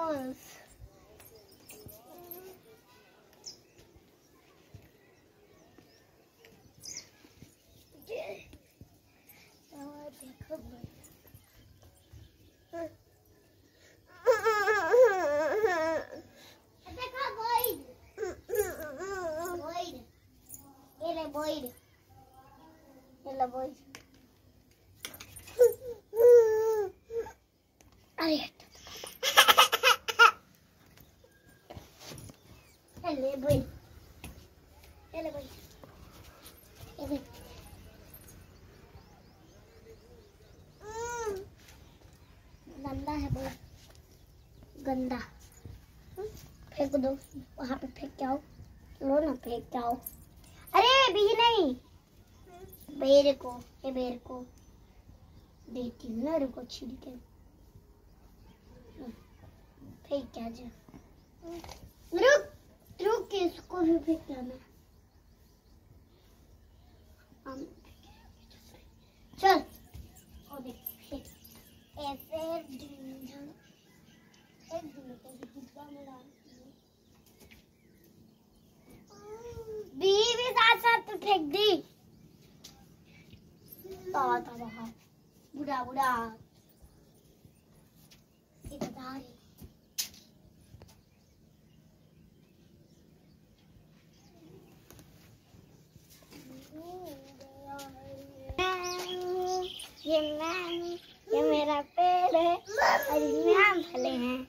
बस। देखो बोइड अरे ले बोइड गंदा है बहुत गंदा। फेंक दो वहां पे, फेंक के आओ। लो ना, फेंक के आओ। अरे भी नहीं, बेर को देती हूँ ना, रुको छील के फेंक के आ जा। रुक के इसको भी फेंक देना। चल और देख ऐसे भी साथ साथ तो फेंक दी। बाहर बुढ़ा ये मेरा पेड़ है और इसमें आम फले हैं।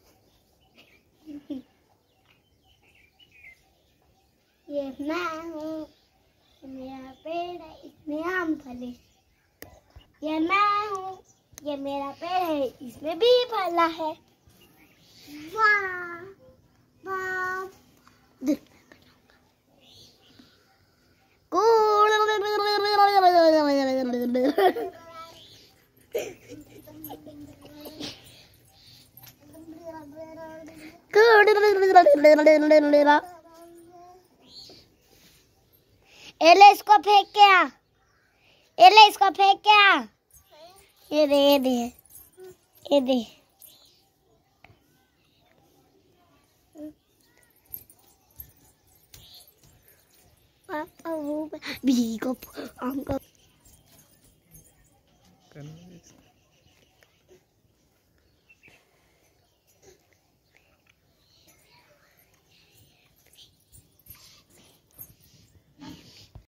ये मैं हूँ, मेरा पेड़ है, इसमें आम फले। ये मैं हूँ, ये मेरा पेड़ है, इसमें भी फला है। वाह वाह। एले इसको फेंक के आ, इसको फेंक के आ। ये दे पापा वो भी को